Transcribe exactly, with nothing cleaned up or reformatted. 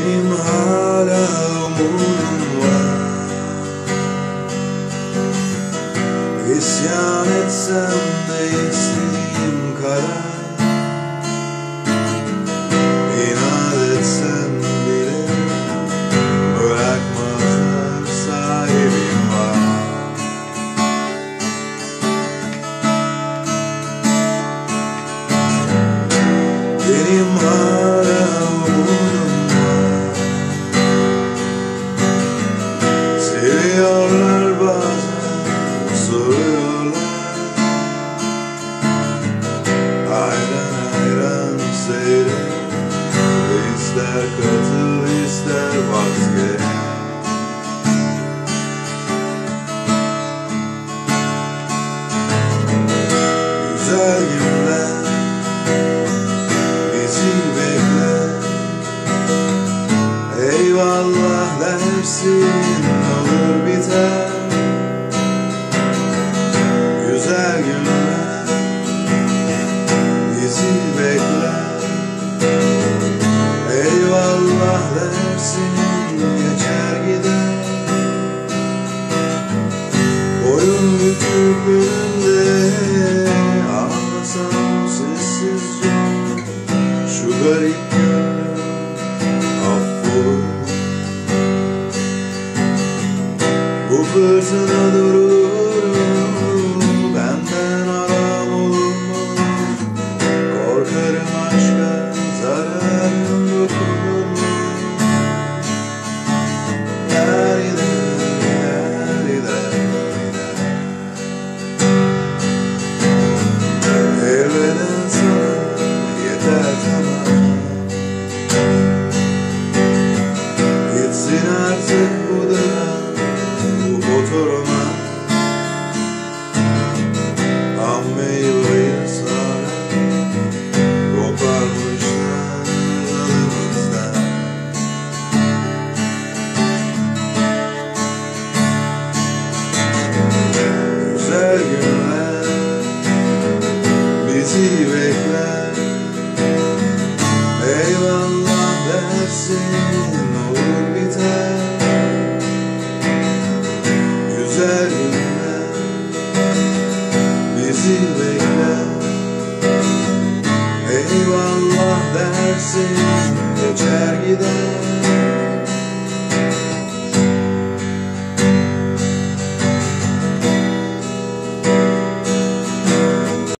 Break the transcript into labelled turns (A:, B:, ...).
A: Benim hala umudum var. İsyan etsem de istediğim kadar, İnat etsem bile bırakmazlar, sahibim var. Benim hala umudum var. Seviyorlar bazen, soruyorlar. Ayran ayran seyret, İster katıl ister vazgeç. Güzel günler bizi bekler. Eyvallah dersin, olur biter. Güzel günler bizi bekler. Eyvallah dersin, geçer gider. Boyun büküp önünde ağlasam sessizce, şu garip gönlüm affola. Bu fırtına durur mu? Benden aram olur mu? Korkarım aşka zararım dokunur mu? Der gider, der gider. Elveda sana, yeter tamam. Gitsin artık bu dönem, bu fotoğrafıma. Meyveyi saran koparmışlar dalımızdan. Güzel günler bizi bekler. Eyvallah dersin, olur biter. Güzel günler bizi bekler. Eyvallah dersin, geçer gider.